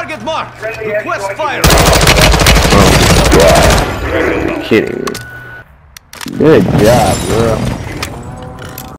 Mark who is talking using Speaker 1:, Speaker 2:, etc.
Speaker 1: Target marked. Request fire.
Speaker 2: Oh, God. You're kidding me. Good job, bro.